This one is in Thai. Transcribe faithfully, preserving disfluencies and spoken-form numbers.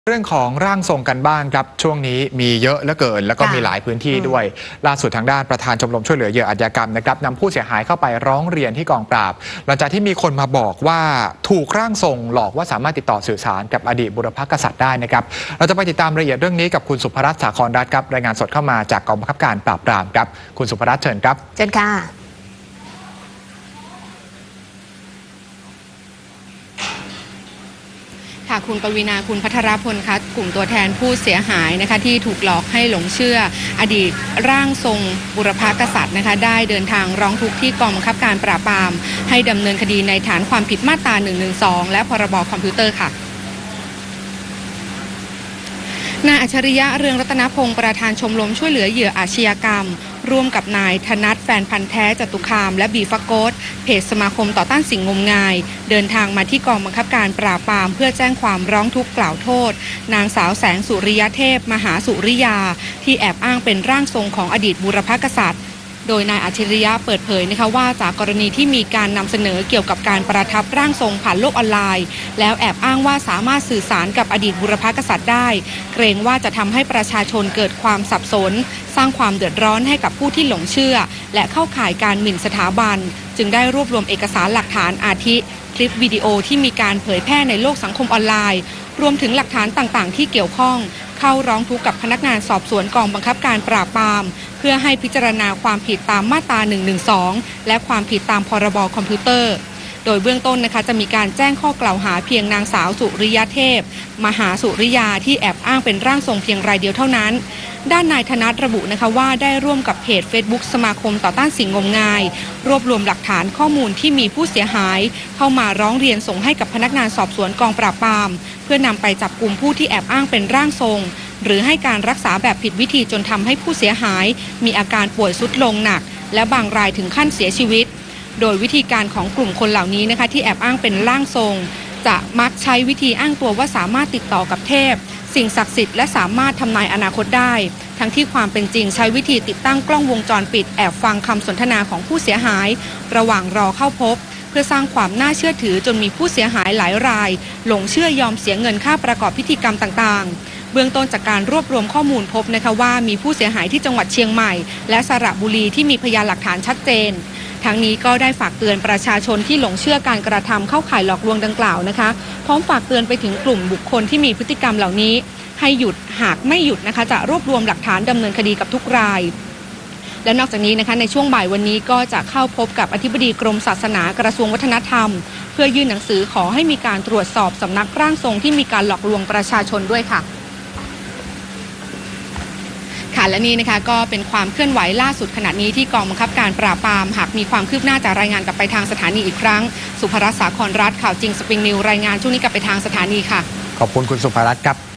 เรื่องของร่างทรงกันบ้างครับช่วงนี้มีเยอะเหลือเกินแล้วก็มีหลายพื้นที่ด้วยล่าสุดทางด้านประธานชมรมช่วยเหลือเหยื่ออาชญากรรมนะครับนำผู้เสียหายเข้าไปร้องเรียนที่กองปราบหลังจากที่มีคนมาบอกว่าถูกร่างทรงหลอกว่าสามารถติดต่อสื่อสารกับอดีตบุรพกษัตริย์ได้นะครับเราจะไปติดตามรายละเอียดเรื่องนี้กับคุณสุภรัตน์สาครรัตน์ครับรายงานสดเข้ามาจากกองบังคับการปราบปรามครับคุณสุภรัตน์เชิญครับเชิญค่ะค่ะคุณปวีณาคุณพัทรพลคะกลุ่มตัวแทนผู้เสียหายนะคะที่ถูกหลอกให้หลงเชื่ออดีตร่างทรงบุรพกษัตริย์นะคะได้เดินทางร้องทุกข์ที่กองบังคับการปราบปรามให้ดำเนินคดีในฐานความผิดมาตราหนึ่งหนึ่งสองและพรบคอมพิวเตอร์ค่ะนายอัจฉริยะเรืองรัตนพงศ์ประธานชมรมช่วยเหลือเหยื่ออาชญากรรมร่วมกับนายธนัทแฟนพันธ์แท้จตุคามและบีฟักโกสเพจสมาคมต่อต้านสิ่งงมงายเดินทางมาที่กองบังคับการปราบปรามเพื่อแจ้งความร้องทุกข์กล่าวโทษนางสาวแสงสุริยเทพมหาสุริยาที่แอบอ้างเป็นร่างทรงของอดีตบุรพกษัตริย์โดยนายอัจฉริยะเปิดเผยนะคะว่าจากกรณีที่มีการนำเสนอเกี่ยวกับการประทับร่างทรงผ่านโลกออนไลน์แล้วแอบอ้างว่าสามารถสื่อสารกับอดีตบุรพกษัตริย์ได้เกรงว่าจะทำให้ประชาชนเกิดความสับสนสร้างความเดือดร้อนให้กับผู้ที่หลงเชื่อและเข้าข่ายการหมิ่นสถาบันจึงได้รวบรวมเอกสารหลักฐานอาทิคลิปวิดีโอที่มีการเผยแพร่ในโลกสังคมออนไลน์รวมถึงหลักฐานต่างๆที่เกี่ยวข้องเข้าร้องทุกข์กับพนักงานสอบสวนกองบังคับการปราบปรามเพื่อให้พิจารณาความผิดตามมาตราหนึ่งหนึ่งสองและความผิดตามพรบคอมพิวเตอร์โดยเบื้องต้นนะคะจะมีการแจ้งข้อกล่าวหาเพียงนางสาวสุริยเทพมหาสุริยาที่แอบอ้างเป็นร่างทรงเพียงรายเดียวเท่านั้นด้านนายธนัทระบุนะคะว่าได้ร่วมกับเพจ Facebook สมาคมต่อต้านสิ่งงมงายรวบรวมหลักฐานข้อมูลที่มีผู้เสียหายเข้ามาร้องเรียนส่งให้กับพนักงานสอบสวนกองปราบปรามเพื่อนำไปจับกลุ่มผู้ที่แอบอ้างเป็นร่างทรงหรือให้การรักษาแบบผิดวิธีจนทำให้ผู้เสียหายมีอาการป่วยทรุดลงหนักและบางรายถึงขั้นเสียชีวิตโดยวิธีการของกลุ่มคนเหล่านี้นะคะที่แอบอ้างเป็นร่างทรงจะมักใช้วิธีอ้างตัวว่าสามารถติดต่อกับเทพสิ่งศักดิ์สิทธิ์และสามารถทำนายอนาคตได้ทั้งที่ความเป็นจริงใช้วิธีติดตั้งกล้องวงจรปิดแอบฟังคำสนทนาของผู้เสียหายระหว่างรอเข้าพบเพื่อสร้างความน่าเชื่อถือจนมีผู้เสียหายหลายรายหลงเชื่อยอมเสียเงินค่าประกอบพิธีกรรมต่างๆเบื้องต้นจากการรวบรวมข้อมูลพบนะคะว่ามีผู้เสียหายที่จังหวัดเชียงใหม่และสระบุรีที่มีพยานหลักฐานชัดเจนทั้งนี้ก็ได้ฝากเตือนประชาชนที่หลงเชื่อการกระทำเข้าข่ายหลอกลวงดังกล่าวนะคะพร้อมฝากเตือนไปถึงกลุ่มบุคคลที่มีพฤติกรรมเหล่านี้ให้หยุดหากไม่หยุดนะคะจะรวบรวมหลักฐานดำเนินคดีกับทุกรายและนอกจากนี้นะคะในช่วงบ่ายวันนี้ก็จะเข้าพบกับอธิบดีกรมศาสนากระทรวงวัฒนธรรมเพื่อยื่นหนังสือขอให้มีการตรวจสอบสำนักร่างทรงที่มีการหลอกลวงประชาชนด้วยค่ะค่ะและนี่นะคะก็เป็นความเคลื่อนไหวล่าสุดขณะนี้ที่กองบังคับการปราบปรามหากมีความคืบหน้าจะรายงานกลับไปทางสถานีอีกครั้งสุภรัตน์สาครรัตน์ข่าวจริงสปริงนิวรายงานช่วงนี้กลับไปทางสถานีค่ะขอบคุณคุณสุภรัตน์ครับ